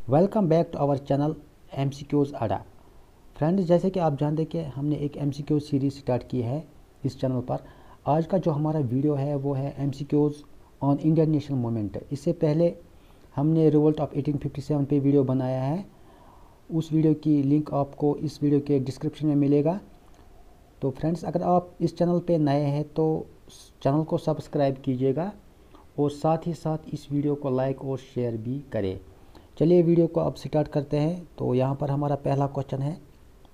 Welcome back to our channel MCQs Adda. Friends, जैसे कि आप जानते हैं कि हमने एक MCQ सीरीज़ स्टार्ट की है इस चैनल पर। आज का जो हमारा वीडियो है वो है MCQs on Indian national movement. इससे पहले हमने रिवोल्ट ऑफ 1857 पे वीडियो बनाया है। उस वीडियो की लिंक आपको इस वीडियो के डिस्क्रिप्शन में मिलेगा। तो फ्रेंड्स, अगर आप इस चैनल पे नए हैं तो चैनल को सब्सक्राइब कीजिएगा और साथ ही साथ इस वीडियो को लाइक और शेयर भी करें। चलिए वीडियो को अब स्टार्ट करते हैं। तो यहाँ पर हमारा पहला क्वेश्चन है,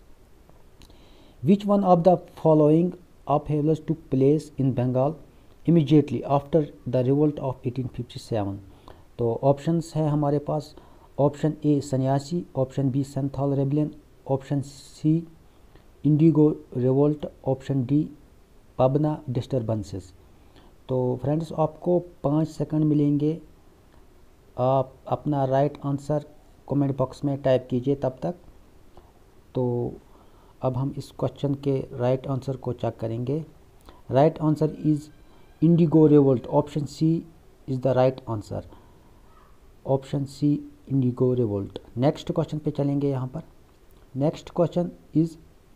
which one of the following upheavals took place in Bengal immediately after the revolt of 1857। तो ऑप्शंस है हमारे पास। Option A Sanyasi, option B Santhal rebellion, option C indigo revolt, option D Pabna disturbances. तो फ्रेंड्स, आपको 5 सेकंड मिलेंगे। आप अपना राइट आंसर कमेंट बॉक्स में टाइप कीजिए तब तक। तो अब हम इस क्वेश्चन के राइट आंसर को चेक करेंगे। Right answer is indigo revolt. Option C is the right answer. Option C indigo revolt. Next question पे चलेंगे। यहाँ पर next question is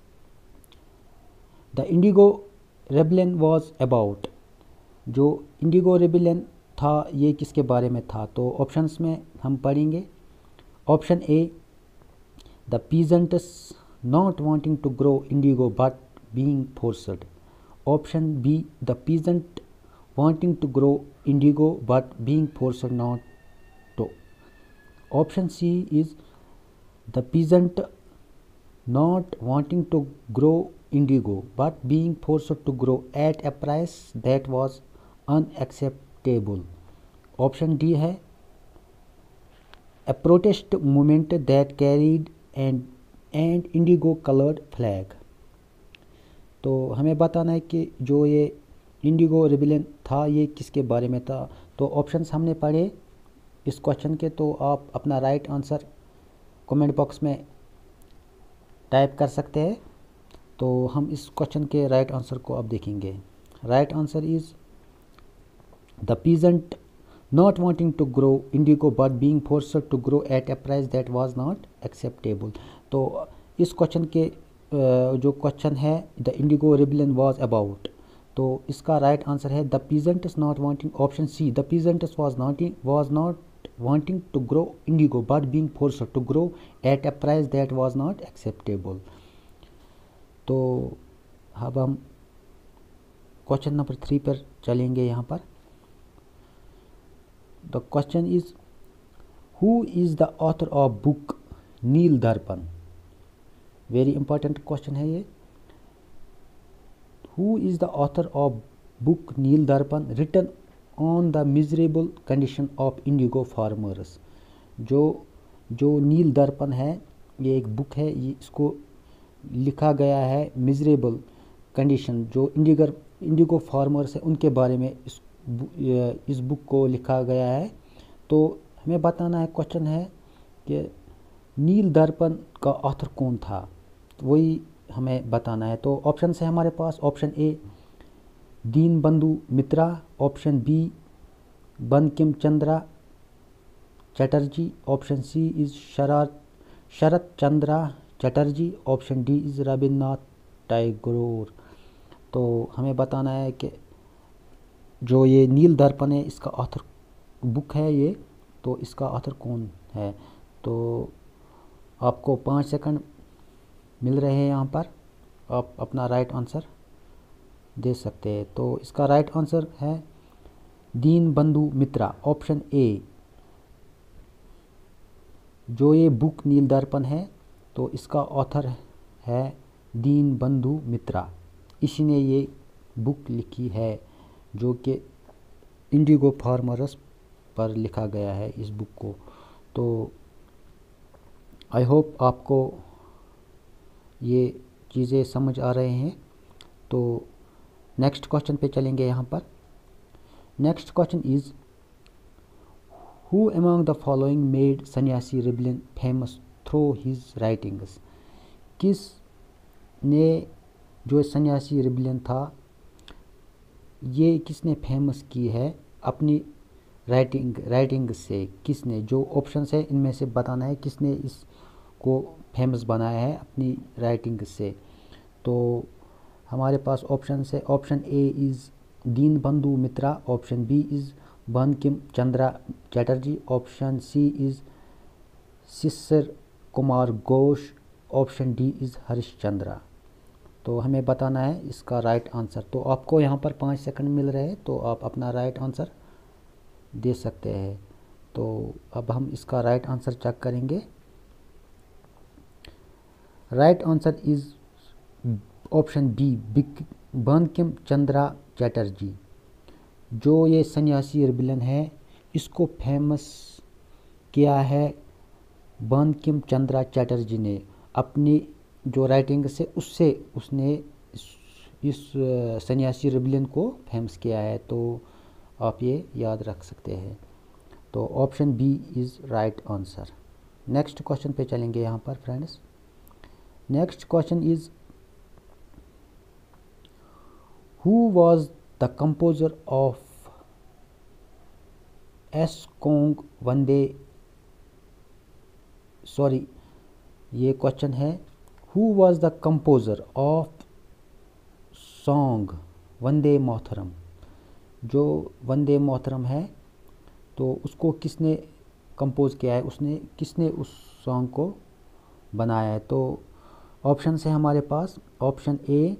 the indigo rebellion was about. जो इंडिगो रेबलियन था ये किसके बारे में था? तो ऑप्शंस में हम पढ़ेंगे। Option A the peasants not wanting to grow indigo but being forced. Option B the peasant wanting to grow indigo but being forced not to. Option C is the peasant not wanting to grow indigo but being forced to grow at a price that was unacceptable. Option D है a protest movement that carried and indigo colored flag। तो हमें बताना है कि जो ये Indigo rebellion था ये किसके बारे में था। तो ऑप्शंस हमने पढ़े इस क्वेश्चन के। तो आप अपना राइट आंसर कमेंट बॉक्स में टाइप कर सकते हैं। तो हम इस क्वेश्चन के राइट आंसर को अब देखेंगे। Right answer is the peasant not wanting to grow indigo but being forced to grow at a price that was not acceptable. तो इस क्वेश्चन के जो क्वेश्चन है the indigo rebellion was about, तो इसका राइट आंसर है the peasants not wanting. Option C the peasants was not wanting to grow indigo but being forced to grow at a price that was not acceptable। तो अब हम question number 3 पर चलेंगे। यहाँ पर the question is who is the author of book Neel Darpan. Very important question है ये। Who is the author of book Neel Darpan written on the miserable condition of indigo farmers. जो नील दर्पण है ये एक बुक है। ये इसको लिखा गया है मिजरेबल कंडीशन जो इंडिगो फार्मर्स है उनके बारे में इस बुक को लिखा गया है। तो हमें बताना है, क्वेश्चन है कि नील दर्पण का ऑथर कौन था, वही हमें बताना है। तो ऑप्शन है हमारे पास। Option A Deen Bandhu Mitra, option B Bankim Chandra Chatterjee, option C is Sharat Chandra Chatterjee, option D is Rabindranath Tagore. तो हमें बताना है कि जो ये नील दर्पण है इसका ऑथर बुक है ये, तो इसका ऑथर कौन है। तो आपको 5 सेकंड मिल रहे हैं यहाँ पर। आप अपना राइट आंसर दे सकते हैं। तो इसका राइट आंसर है दीन बंधु मित्रा। ऑप्शन ए जो ये बुक नील दर्पण है तो इसका ऑथर है दीन बंधु मित्रा। इसी ने ये बुक लिखी है जो कि इंडिगो फार्मर्स पर लिखा गया है इस बुक को। तो आई होप आपको ये चीज़ें समझ आ रहे हैं। तो नेक्स्ट क्वेश्चन पे चलेंगे। यहाँ पर next question is who among the following made Sanyasi rebellion famous through his writings. किस ने जो सन्यासी रिबेलियन था ये किसने फेमस की है अपनी राइटिंग से किसने, जो ऑप्शंस है इनमें से बताना है किसने इसको फेमस बनाया है अपनी राइटिंग से। तो हमारे पास ऑप्शन है, option A is Deen Bandhu Mitra, option B is Bankim Chandra Chatterjee, option C is Shishir Kumar Ghosh, option D is Harishchandra. तो हमें बताना है इसका राइट आंसर। तो आपको यहाँ पर 5 सेकंड मिल रहे हैं, तो आप अपना राइट आंसर दे सकते हैं। तो अब हम इसका राइट आंसर चेक करेंगे। Right answer is option B Bankim Chandra Chatterjee. जो ये सन्यासी रिबेलियन है इसको फेमस किया है बंकिम चंद्रा चटर्जी ने अपनी जो राइटिंग से, उससे उसने इस सन्यासी रिबेलियन को फेमस किया है। तो आप ये याद रख सकते हैं। तो option B is right answer. Next question पे चलेंगे यहाँ पर friends. Next question is who was the composer of song Vande, sorry ये क्वेश्चन है who was the composer of song Vande Mataram. जो वंदे मातरम है तो उसको किसने कंपोज किया है, उसने किसने उस सॉन्ग को बनाया है। तो ऑप्शन है हमारे पास, option A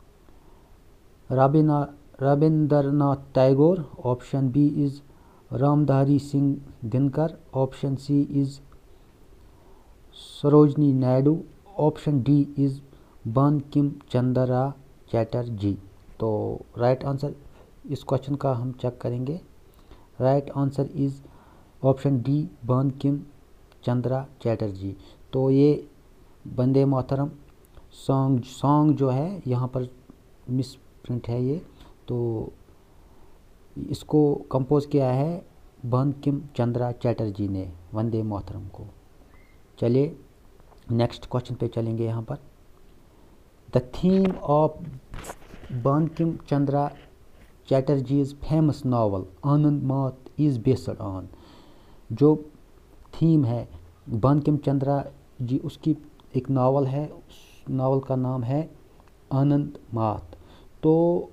Rabindranath Tagore, option B is Ramdhari Singh Dinkar, option C is Sarojini Naidu, option D is Bankim Chandra Chatterjee. तो राइट आंसर इस क्वेश्चन का हम चेक करेंगे। Right answer is option D Bankim Chandra Chatterjee. तो ये वंदे मातरम सॉन्ग जो है यहाँ पर मिस प्रिंट है ये, तो इसको कंपोज किया है बंकिम चंद्रा चटर्जी ने वंदे मातरम को। चलिए नेक्स्ट क्वेश्चन पे चलेंगे यहाँ पर। The theme of Bankim Chandra Chatterjee's famous novel Anand Math is based on. जो थीम है बंकिम चंद्रा जी, उसकी एक नावल है, उस नावल का नाम है आनंद मात। तो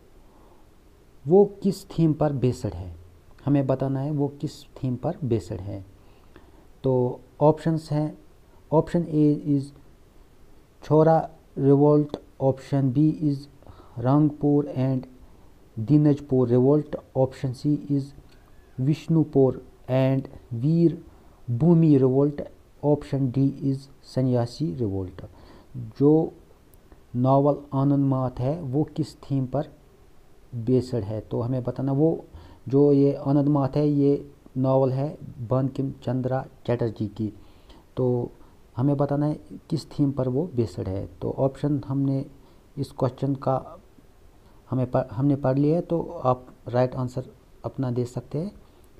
वो किस थीम पर बेस्ड है, हमें बताना है वो किस थीम पर बेस्ड है। तो ऑप्शंस हैं, option A is Chhora revolt, option B is Rangpur and Dinajpur revolt, option C is Vishnupur and Veer Bhoomi revolt, option D is Sanyasi revolt. जो नावल आनंद मात है वो किस थीम पर बेस्ड है, तो हमें बताना वो जो ये आनंद मात है ये नावल है बंकिम चंद्रा चटर्जी की। तो हमें बताना है किस थीम पर वो बेस्ड है। तो ऑप्शन हमने इस क्वेश्चन का हमने पढ़ लिया है, तो आप राइट आंसर अपना दे सकते हैं।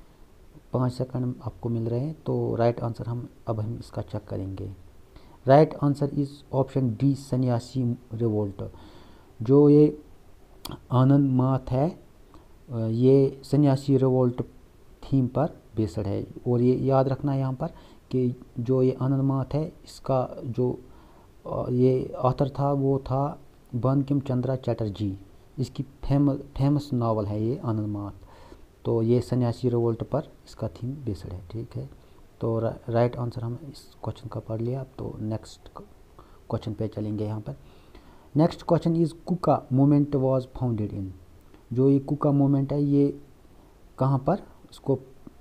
5 सेकंड आपको मिल रहे हैं। तो राइट आंसर हम इसका चेक करेंगे। Right answer is option D Sanyasi revolt. जो ये आनंद मात है ये सन्यासी रिवोल्ट थीम पर बेस्ड है। और ये याद रखना है यहाँ पर कि जो ये आनंद मात है इसका जो ये ऑथर था वो था बंकिम चंद्रा चटर्जी। इसकी फेमस नावल है ये आनंद मात। तो ये सन्यासी रिवोल्ट पर इसका थीम बेस्ड है। ठीक है, तो राइट आंसर हम इस क्वेश्चन का पढ़ लिया। तो नेक्स्ट क्वेश्चन पे चलेंगे यहाँ पर। Next question is Kuka movement was founded in. जो ये कुका मूवमेंट है ये कहाँ पर इसको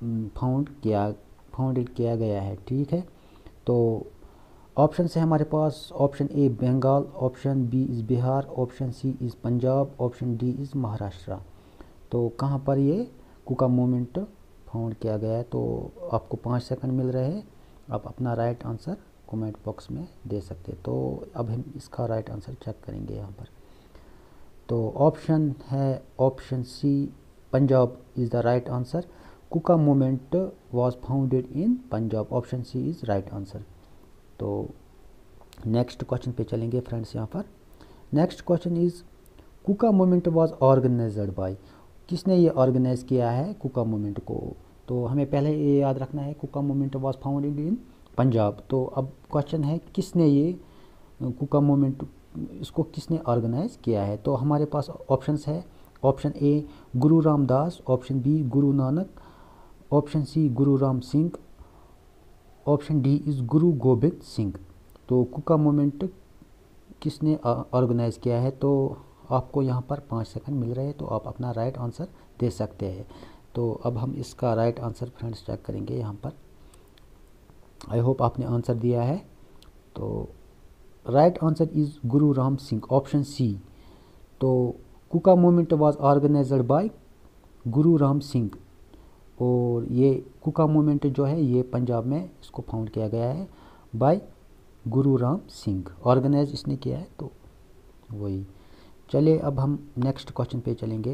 फाउंडेड किया गया है। ठीक है, तो ऑप्शन है हमारे पास, option A Bengal, option B is Bihar, option C is Punjab, option D is Maharashtra. तो कहाँ पर ये कुका मूवमेंट फाउंड किया गया है। तो आपको 5 सेकंड मिल रहे हैं, आप अपना राइट आंसर कमेंट बॉक्स में दे सकते हैं। तो अब हम इसका राइट आंसर चेक करेंगे यहाँ पर। तो ऑप्शन है option C Punjab is the right answer. Kuka movement was founded in Punjab, option C is right answer. तो नेक्स्ट क्वेश्चन पे चलेंगे फ्रेंड्स यहाँ पर। Next question is Kuka movement was organized by. किसने ये ऑर्गेनाइज किया है कुका मूवमेंट को। तो हमें पहले ये याद रखना है Kuka movement was founded in Punjab. तो अब क्वेश्चन है किसने ये कुका मूवमेंट, इसको किसने ऑर्गेनाइज किया है। तो हमारे पास ऑप्शंस है, option A Guru Ramdas, option B Guru Nanak, option C Guru Ram Singh, option D is Guru Gobind Singh. तो कुका मूवमेंट किसने ऑर्गेनाइज किया है। तो आपको यहाँ पर 5 सेकंड मिल रहे हैं, तो आप अपना राइट आंसर दे सकते हैं। तो अब हम इसका राइट आंसर फ्रेंड्स चेक करेंगे यहाँ पर। आई होप आपने आंसर दिया है। तो right answer is Guru Ram Singh, option C. तो कुका मूवमेंट वाज ऑर्गेनाइज्ड बाय गुरु राम सिंह, और ये कुका मूवमेंट जो है ये पंजाब में इसको फाउंड किया गया है बाय गुरु राम सिंह, ऑर्गेनाइज इसने किया है। तो वही, चलिए अब हम नेक्स्ट क्वेश्चन पे चलेंगे।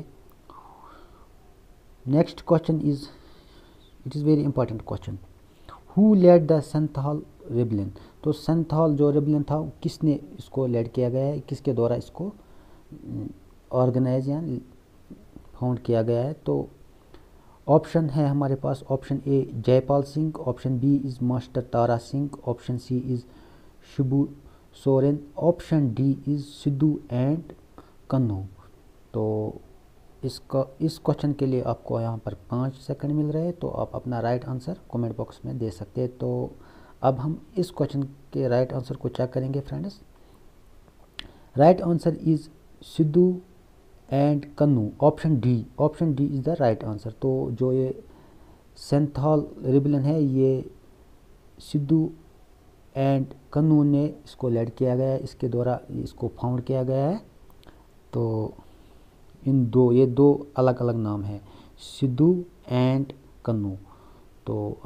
Next question is, it is very important question. Who led the Santhal rebellion. तो संथाल जो रेबलियन था किसने इसको लेड किया गया है, किसके द्वारा इसको ऑर्गेनाइज या फाउंड किया गया है। तो ऑप्शन है हमारे पास, option A Jaipal Singh, option B is Master Tara Singh, option C is Shibu Soren, option D is Sidhu and Kanhu. तो इस क्वेश्चन के लिए आपको यहाँ पर 5 सेकंड मिल रहे हैं, तो आप अपना राइट आंसर कमेंट बॉक्स में दे सकते हैं। तो अब हम इस क्वेश्चन के राइट आंसर को चेक करेंगे friends. Right answer is Sidhu and Kanhu, option D is the right answer. तो जो ये संथाल रेबेलियन है ये सिद्धू एंड कन्नू ने इसको लेड किया गया है, इसके द्वारा इसको फाउंड किया गया है। तो ये दो अलग अलग नाम है, सिद्धू एंड कन्नू। तो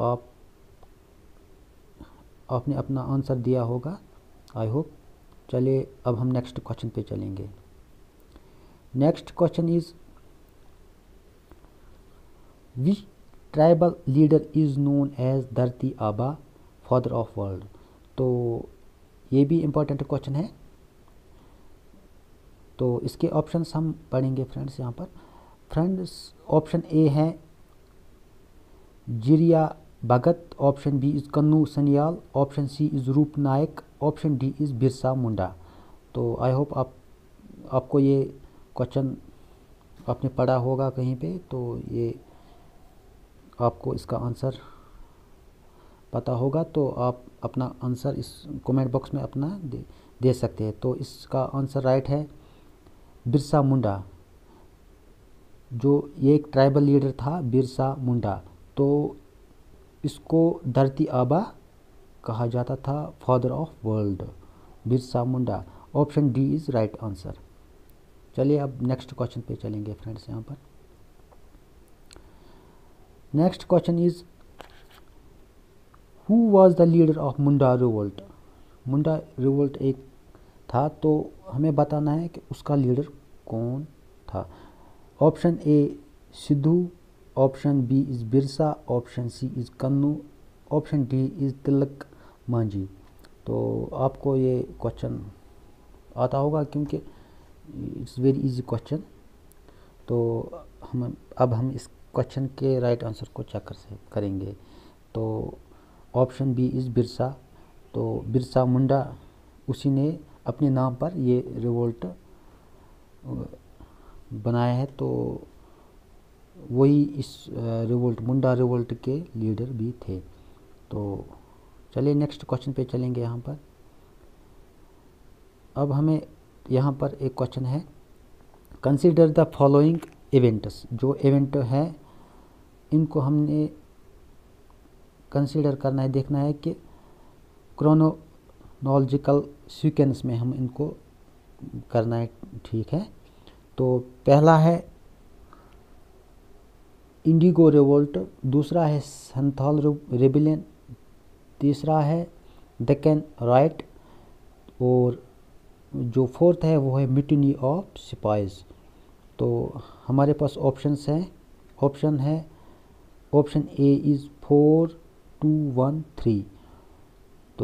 आपने अपना आंसर दिया होगा, आई होप। चलिए अब हम नेक्स्ट क्वेश्चन पे चलेंगे। Next question is which tribal leader is known as Dharti Aaba father of world. तो ये भी इम्पोर्टेंट क्वेश्चन है। तो इसके ऑप्शंस हम पढ़ेंगे फ्रेंड्स यहाँ पर। फ्रेंड्स ऑप्शन ए है Jiriya Bhagat, option B is Kanhu Sanyal, option C is Roop Nayak, option D is Birsa Munda. तो आई होप आपको ये क्वेश्चन आपने पढ़ा होगा कहीं पे, तो ये आपको इसका आंसर पता होगा। तो आप अपना आंसर इस कमेंट बॉक्स में अपना दे सकते हैं। तो इसका आंसर राइट है बिरसा मुंडा, जो ये एक ट्राइबल लीडर था बिरसा मुंडा। तो इसको धरती आबा कहा जाता था, father of world, Birsa Munda. Option D is right answer. चलिए अब नेक्स्ट क्वेश्चन पे चलेंगे फ्रेंड्स यहाँ पर। Next question is who was the leader of Munda revolt. Munda revolt एक था, तो हमें बताना है कि उसका लीडर कौन था। Option A Sidhu, option B is Birsa, option C is Kanhu, option D is Tilak Manjhi. तो आपको ये क्वेश्चन आता होगा क्योंकि इट्स वेरी इजी क्वेश्चन। तो हम इस क्वेश्चन के राइट आंसर को चेक करेंगे। तो ऑप्शन बी इज़ बिरसा। तो बिरसा मुंडा उसी ने अपने नाम पर ये रिवोल्ट बनाया है, तो वही इस रिवोल्ट मुंडा रिवोल्ट के लीडर भी थे। तो चलिए नेक्स्ट क्वेश्चन पे चलेंगे यहाँ पर। अब हमें यहाँ पर एक क्वेश्चन है, कंसीडर द फॉलोइंग इवेंट्स। जो इवेंट है इनको हमने कंसीडर करना है, देखना है कि क्रोनोलॉजिकल सीक्वेंस में हम इनको करना है, ठीक है। तो पहला है इंडिगो रिवोल्ट, दूसरा है संथाल रेबेलियन, तीसरा है डेक्कन राइट, और जो फोर्थ है वो है मिटनी ऑफ सिपाहीज। तो हमारे पास ऑप्शंस हैं, ऑप्शन ए इज़ 4 2 1 3। तो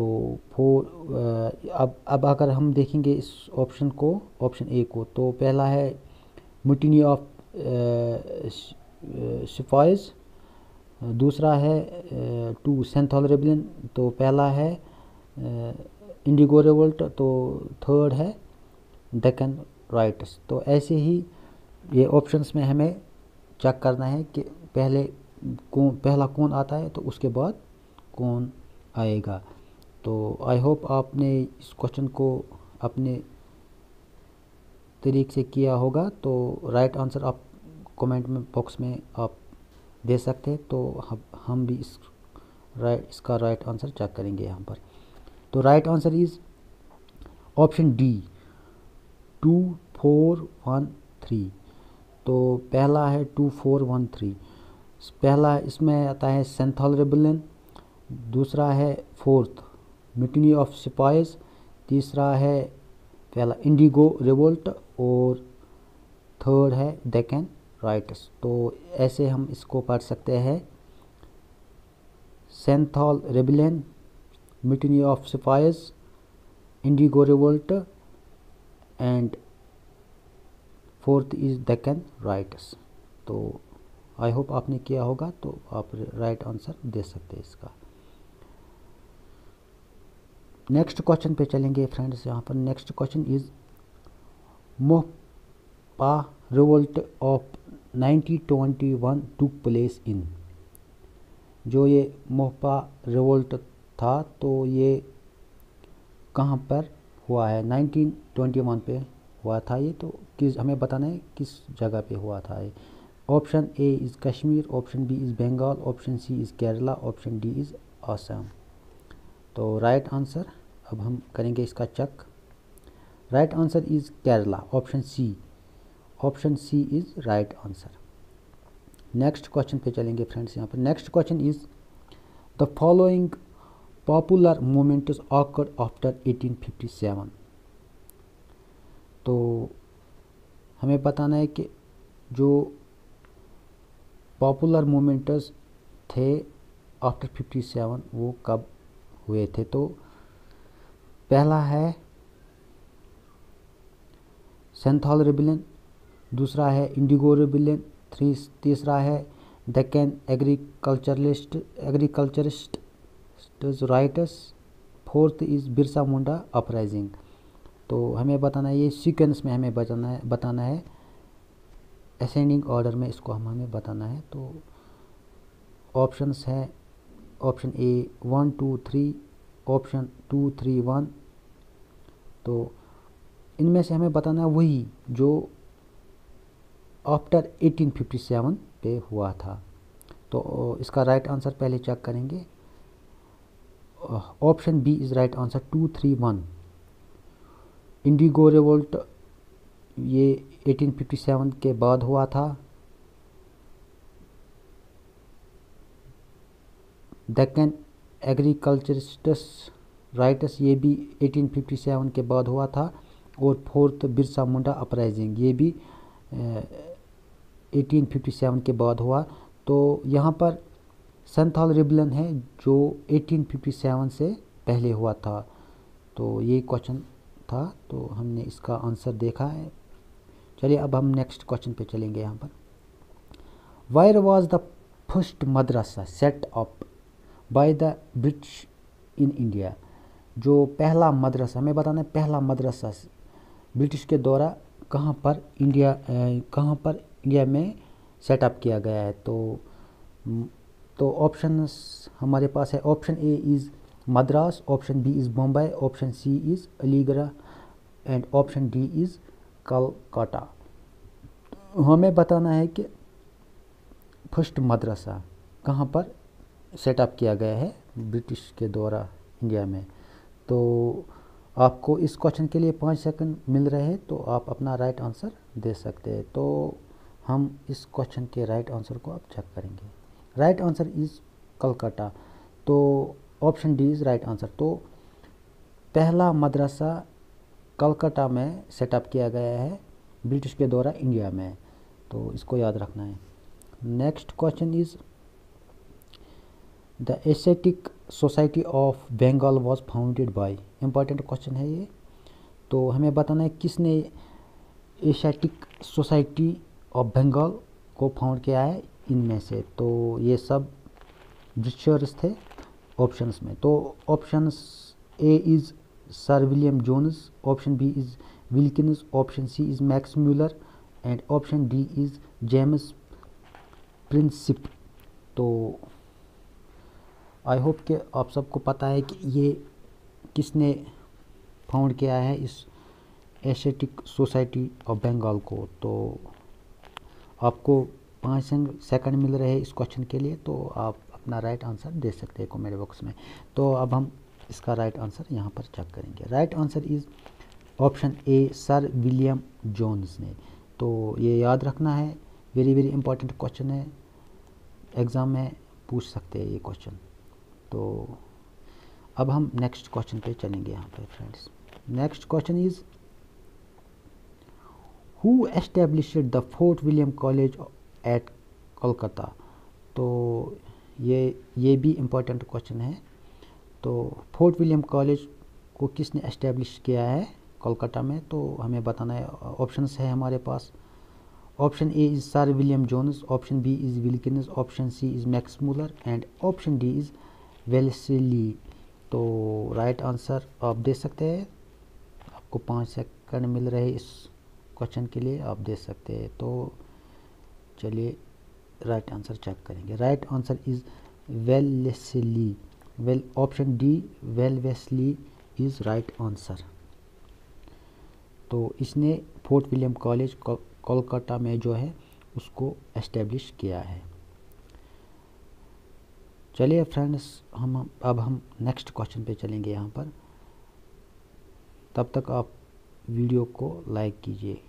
अब अगर हम देखेंगे इस ऑप्शन ए को, तो पहला है मिटनी ऑफ सिपाहीज, दूसरा है टू सेंथल रेबलियन, तो पहला है इंडिगो रिवोल्ट, तो थर्ड है डेक्कन राइट्स। तो ऐसे ही ये ऑप्शंस में हमें चेक करना है कि पहला कौन आता है तो उसके बाद कौन आएगा। तो आई होप आपने इस क्वेश्चन को अपने तरीके से किया होगा। तो राइट आंसर आप कमेंट में बॉक्स में आप दे सकते हैं, तो हम भी इसका राइट आंसर चेक करेंगे यहाँ पर। तो right answer is option D 2413। तो पहला है 2413, पहला इसमें आता है सेंथल रेबेलियन, दूसरा है फोर्थ म्यूटिनी ऑफ सिपाहीज, तीसरा है पहला इंडिगो रिवोल्ट और थर्ड है डेक्कन राइट्स। तो ऐसे हम इसको पढ़ सकते हैं, Santhal rebellion, mutiny of sepoys, indigo revolt and fourth is Deccan riots. तो आई होप आपने किया होगा, तो आप राइट आंसर दे सकते हैं इसका। नेक्स्ट क्वेश्चन पे चलेंगे फ्रेंड्स। यहाँ पर next question is Moplah revolt of 1921 took place in. जो ये मोहपा रिवोल्ट था तो ये कहाँ पर हुआ है? 1921 पे हुआ था ये, तो हमें बताना है किस जगह पे हुआ था ये। Option A is Kashmir, option B is Bengal, option C is Kerala, option D is Assam. तो राइट आंसर अब हम करेंगे इसका check. Right answer is Kerala, option C is right answer. Next question पे चलेंगे फ्रेंड्स। यहाँ पर next question is the following popular movements occurred after 1857। तो हमें बताना है कि जो पॉपुलर मूवमेंट्स थे आफ्टर 57 वो कब हुए थे। तो पहला है सेंथल रेबेलियन, दूसरा है इंडिगो रेबेलियन, तीसरा है Deccan agriculturists riots, fourth is Birsa Munda uprising. तो हमें बताना है, ये सीक्वेंस में हमें बताना है असेंडिंग ऑर्डर में इसको हमें बताना है। तो ऑप्शंस है ऑप्शन ए 1 2 3, ऑप्शन 2 3 1। तो इनमें से हमें बताना है वही जो आफ्टर 1857 पे हुआ था। तो इसका राइट आंसर पहले चेक करेंगे। Option B is right answer 2 3 1। Indigo revolt ये 1857 के बाद हुआ था। डेक्कन एग्रीकल्चरिस्ट्स राइट्स ये भी 1857 के बाद हुआ था। और फोर्थ बिरसा मुंडा अपराइजिंग ये भी 1857 के बाद हुआ। तो यहाँ पर सेंथल रेबेलियन है जो 1857 से पहले हुआ था। तो ये क्वेश्चन था, तो हमने इसका आंसर देखा है। चलिए अब हम नेक्स्ट क्वेश्चन पे चलेंगे। यहाँ पर where was the first madrasa set up by the British in India. जो पहला मदरसा, हमें बताना है पहला मदरसा ब्रिटिश के द्वारा कहाँ पर इंडिया में सेटअप किया गया है। तो ऑप्शंस हमारे पास है, option A is Madras, option B is Bombay, option C is Aligarh and option D is Calcutta. हमें बताना है कि फर्स्ट मदरसा कहाँ पर सेटअप किया गया है ब्रिटिश के द्वारा इंडिया में। तो आपको इस क्वेश्चन के लिए 5 सेकंड मिल रहे हैं, तो आप अपना राइट आंसर दे सकते हैं। तो हम इस क्वेश्चन के राइट आंसर को अब चेक करेंगे। Right answer is Calcutta. तो option D is right answer. तो पहला मदरसा कलकत्ता में सेटअप किया गया है ब्रिटिश के द्वारा इंडिया में, तो इसको याद रखना है। Next question is the aesthetic society of Bengal was founded by. Important question है ये। तो हमें बताना है किसने एस्थेटिक सोसाइटी ऑफ बंगाल को फाउंड किया है इनमें से। तो ये सब डिक्शनरीज थे ऑप्शंस में। तो options A is Sir William Jones, option B is Wilkins, option C is Max Muller and option D is James Prinsep. तो आई होप कि आप सबको पता है कि ये किसने फाउंड किया है इस एशियाटिक सोसाइटी ऑफ बंगाल को। तो आपको 5 सेकंड मिल रहे हैं इस क्वेश्चन के लिए, तो आप अपना राइट आंसर दे सकते हैं कमेंट बॉक्स में। तो अब हम इसका राइट आंसर यहाँ पर चेक करेंगे। Right answer is option A Sir William Jones ने। तो ये याद रखना है, वेरी वेरी इंपॉर्टेंट क्वेश्चन है, एग्ज़ाम में पूछ सकते हैं ये क्वेश्चन। तो अब हम नेक्स्ट क्वेश्चन पे चलेंगे यहाँ पे friends. Next question is who established the Fort William College at Kolkata. तो ये भी इम्पोर्टेंट क्वेश्चन है। तो फोर्ट विलियम कॉलेज को किसने एस्टेब्लिश किया है कोलकाता में, तो हमें बताना है। ऑप्शंस है हमारे पास। Option A is Sir William Jones, option B is Wilkins, option C is Max Muller and option D is Wellesley. तो राइट आंसर आप दे सकते हैं, आपको 5 सेकंड मिल रहे इस क्वेश्चन के लिए, आप दे सकते हैं। तो चलिए राइट आंसर चेक करेंगे। Right answer is Wellesley. Option D Wellesley is right answer. तो इसने फोर्ट विलियम कॉलेज कोलकाता में जो है उसको एस्टेब्लिश किया है। चलिए फ्रेंड्स अब हम नेक्स्ट क्वेश्चन पे चलेंगे यहाँ पर। तब तक आप वीडियो को लाइक कीजिए।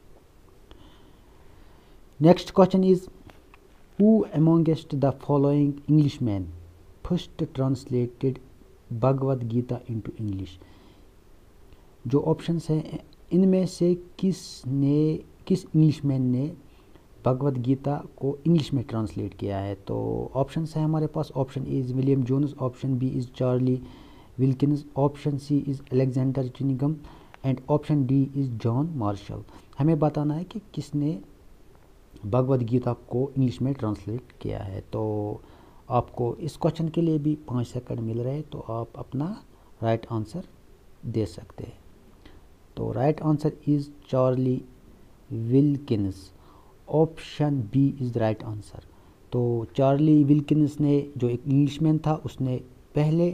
Next question is who amongst the following Englishman first translated Bhagavad Gita into English. जो ऑप्शंस हैं इनमें से किस इंग्लिशमैन ने भगवद गीता को इंग्लिश में ट्रांसलेट किया है। तो ऑप्शंस है हमारे पास। Option A is William Jones, option B is Charlie Wilkins, option C is Alexander Cunningham and option D is John Marshall. हमें बताना है कि किसने भगवद गीता को इंग्लिश में ट्रांसलेट किया है। तो आपको इस क्वेश्चन के लिए भी 5 सेकंड मिल रहे हैं, तो आप अपना राइट आंसर दे सकते हैं। तो right answer is Charlie Wilkins, option B is right answer. तो चार्ली विल्किंस ने, जो एक इंग्लिशमैन था, उसने पहले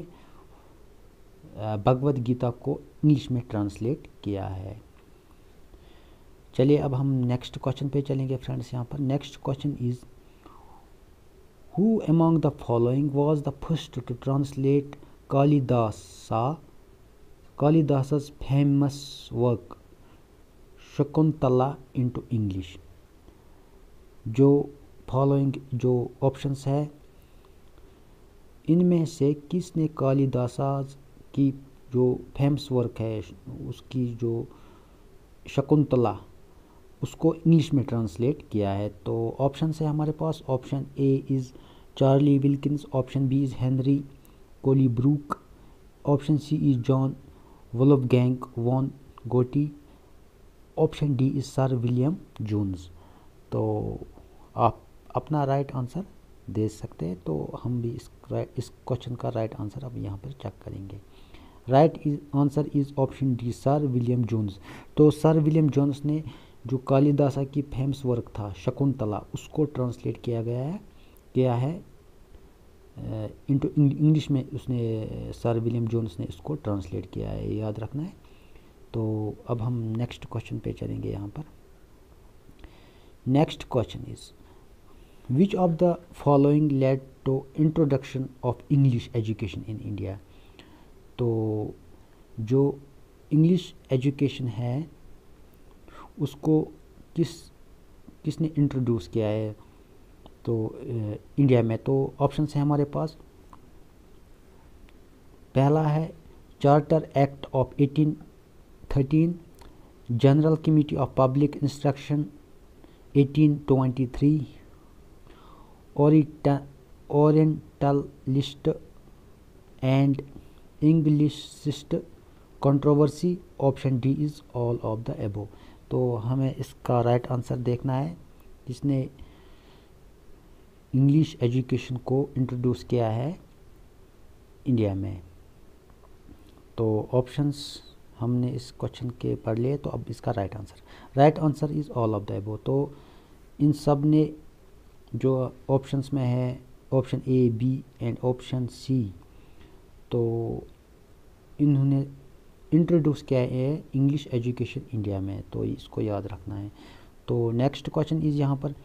भगवद गीता को इंग्लिश में ट्रांसलेट किया है। चलिए अब हम नेक्स्ट क्वेश्चन पे चलेंगे फ्रेंड्स। यहाँ पर next question is who among the following was the first to translate Kalidas's famous work Shakuntala into English. जो फॉलोइंग जो ऑप्शंस है इनमें से किसने कालिदास की जो फेमस वर्क है उसकी जो शकुंतला उसको इंग्लिश में ट्रांसलेट किया है। तो ऑप्शंस है हमारे पास। Option A is Charlie Wilkins, option B is Henry Colebrooke, option C is John Wolfgang von Goethe, option D is Sir William Jones. तो आप अपना राइट आंसर दे सकते हैं। तो हम भी इस क्वेश्चन का राइट आंसर अब यहाँ पर चेक करेंगे। Right answer is option D Sir William Jones. तो सर विलियम जोन्स ने जो कालिदास की फेमस वर्क था शकुंतला उसको ट्रांसलेट किया है इनटू इंग्लिश में। उसने सर विलियम जोन्स ने इसको ट्रांसलेट किया है, याद रखना है। तो अब हम नेक्स्ट क्वेश्चन पे चलेंगे यहाँ पर। Next question is which of the following led to introduction of English education in India. तो जो इंग्लिश एजुकेशन है उसको किसने इंट्रोड्यूस किया है तो इंडिया में। तो ऑप्शंस हैं हमारे पास। पहला है Charter Act of 1813, General Committee of Public Instruction 1823, Orientalist and Anglicist controversy, option D is all of the above. तो हमें इसका राइट आंसर देखना है किसने इंग्लिश एजुकेशन को इंट्रोड्यूस किया है इंडिया में। तो ऑप्शंस हमने इस क्वेश्चन के पढ़ लिए, तो अब इसका right answer is all of the above. तो इन सब ने जो ऑप्शंस में है, option A, B and option C, तो इन्होंने इंट्रोड्यूस किया है इंग्लिश एजुकेशन इंडिया में, तो इसको याद रखना है। तो नेक्स्ट क्वेश्चन इज़ यहाँ पर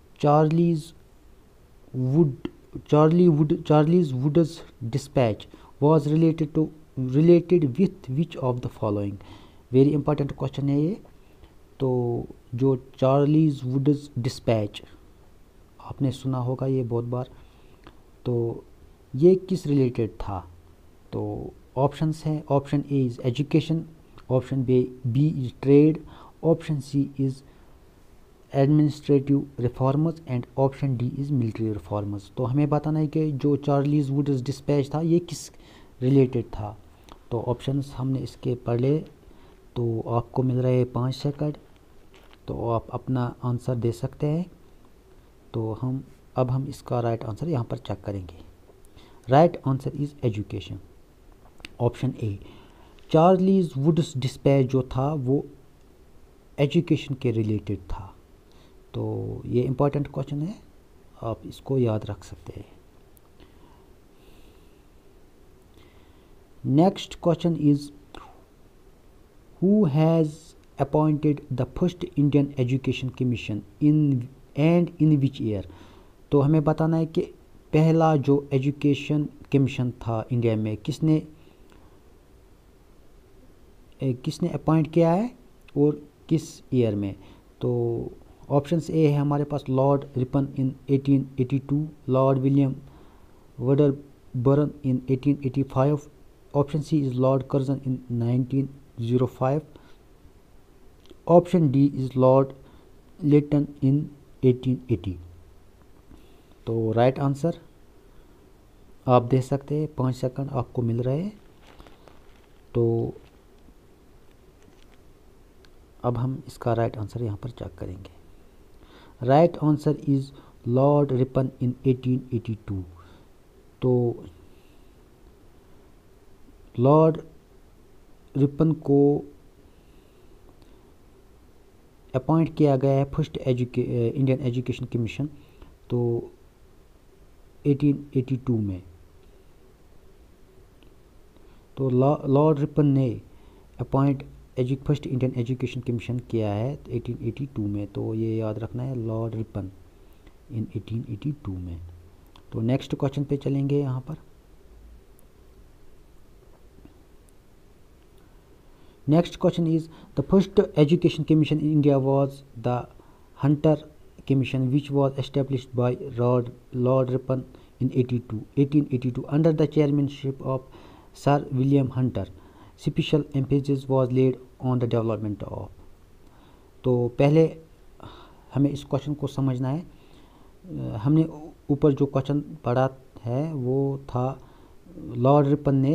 Charles Wood's dispatch was related with which of the following। Very important question है ये। तो जो चार्लीज वुड's dispatch आपने सुना होगा ये बहुत बार, तो ये किस रिलेटेड था? तो ऑप्शंस हैं, option A is education, option B is trade, option C is administrative reformers and option D is military reformers. तो हमें बताना है कि जो चार्लीज वुड's डिस्पैच था ये किस रिलेटेड था। तो ऑप्शंस हमने इसके पढ़ ले, तो आपको मिल रहे 5 सेकंड, तो आप अपना आंसर दे सकते हैं। तो अब हम इसका राइट आंसर यहाँ पर चेक करेंगे। Right answer is education, option A. Charles Wood's dispatch जो था वो एजुकेशन के रिलेटेड था। तो ये इम्पॉर्टेंट क्वेश्चन है, आप इसको याद रख सकते हैं। Next question is who has appointed the first Indian education commission in which year. तो हमें बताना है कि पहला जो एजुकेशन कमीशन था इंडिया में किसने अपॉइंट किया है और किस ईयर में। तो ऑप्शंस ए है हमारे पास Lord Ripon in 1882, Lord William Wedderburn in 1885, option C is Lord Curzon in 1905, option D is Lord Lytton in 1880। तो राइट आंसर आप दे सकते हैं, 5 सेकंड आपको मिल रहे हैं। तो अब हम इसका राइट आंसर यहाँ पर चेक करेंगे। Right answer is Lord Ripon in 1882। तो लॉर्ड रिपन को अपॉइंट किया गया है फर्स्ट इंडियन एजुकेशन कमीशन, तो 1882 में। तो लॉर्ड रिपन ने appoint first Indian education commission किया है 1882 में। तो ये याद रखना है, लॉर्ड रिपन इन 1882 में। तो नेक्स्ट क्वेश्चन पे चलेंगे यहाँ पर। Next question is the first education commission in India was the Hunter commission which was established by Lord Ripon in 1882 under the chairmanship of Sir William Hunter. Special emphasis was laid on the development of. तो पहले हमें इस question को समझना है। हमने ऊपर जो क्वेश्चन पढ़ा है वो था लॉर्ड रिपन ने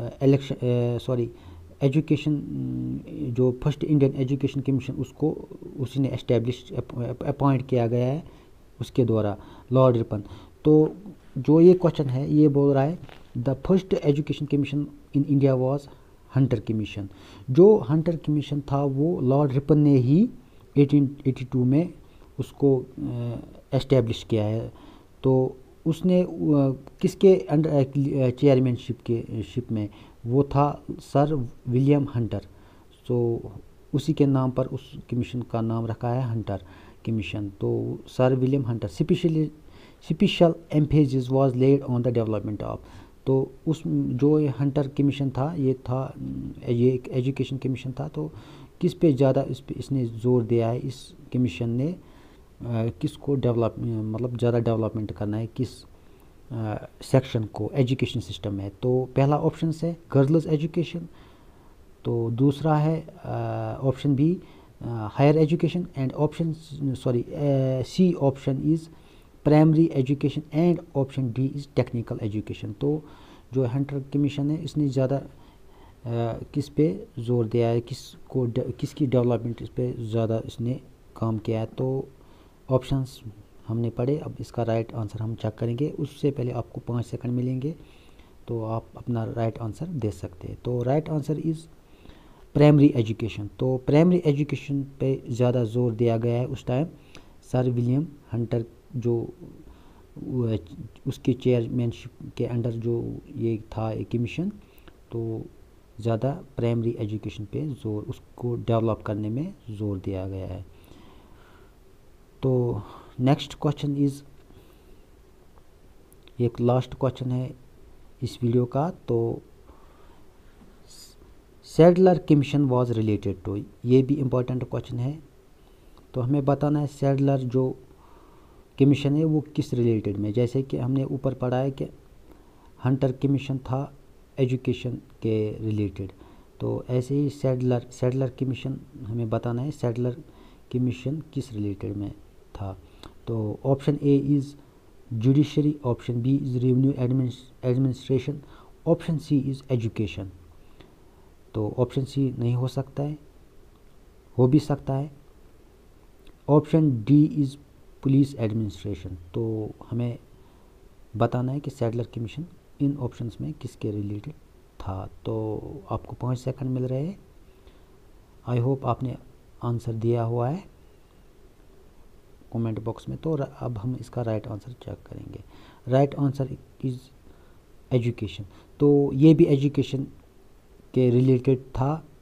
एजुकेशन जो फर्स्ट इंडियन एजुकेशन कमीशन उसको उसी ने एस्टेब्लिश अपॉइंट किया गया है उसके द्वारा, लॉर्ड रिपन। तो जो ये क्वेश्चन है ये बोल रहा है the first education commission in India was Hunter commission. जो हंटर कमीशन था वो लॉर्ड रिपन ने ही 1882 में उसको एस्टेब्लिश किया है। तो उसने किसके अंडर चेयरमैनशिप में, वो था सर विलियम हंटर। तो उसी के नाम पर उस कमीशन का नाम रखा है हंटर कमीशन। तो Sir William Hunter special emphasis was laid on the development of. तो उस जो ये हंटर कमीशन था ये एक एजुकेशन कमीशन था। तो किस पे ज़्यादा इसने जोर दिया है, इस कमीशन ने किसको मतलब ज़्यादा डेवलपमेंट करना है, किस सेक्शन को एजुकेशन सिस्टम में। तो पहला ऑप्शन है गर्ल्स एजुकेशन, तो दूसरा है option B higher education and option C option is primary education and option D is technical education. तो जो हंटर कमीशन है इसने ज़्यादा किस पे जोर दिया है, किसकी डेवलपमेंट इस पे ज़्यादा इसने काम किया है। तो ऑप्शंस हमने पढ़े। अब इसका राइट आंसर हम चेक करेंगे, उससे पहले आपको 5 सेकंड मिलेंगे, तो आप अपना राइट आंसर दे सकते हैं। तो right answer is primary education. तो प्राइमरी एजुकेशन पे ज़्यादा जोर दिया गया है उस टाइम। सर विलियम हंटर जो उसके चेयरमैनशिप के अंडर जो ये था एक कमीशन, तो ज़्यादा प्राइमरी एजुकेशन पे जोर, उसको डेवलप करने में जोर दिया गया है। तो नेक्स्ट क्वेश्चन इज़, एक लास्ट क्वेश्चन है इस वीडियो का। तो Sadler commission was related to, ये भी इम्पोर्टेंट क्वेश्चन है। तो हमें बताना है सैडलर जो कमीशन है वो किस रिलेटेड में। जैसे कि हमने ऊपर पढ़ा है कि हंटर कमीशन था एजुकेशन के रिलेटेड, तो ऐसे ही सैडलर कमीशन हमें बताना है सैडलर कमीशन किस रिलेटेड में था। तो option A is judiciary, option B is revenue administration, option C is education. तो ऑप्शन सी नहीं हो सकता है, हो भी सकता है। Option D is police administration. तो हमें बताना है कि सैडलर कमीशन इन ऑप्शंस में किसके रिलेटेड था। तो आपको 5 सेकंड मिल रहे हैं। आई होप आपने आंसर दिया हुआ है कमेंट बॉक्स में। तो अब हम इसका राइट आंसर चेक करेंगे। Right answer is education. तो ये भी एजुकेशन के रिलेटेड था।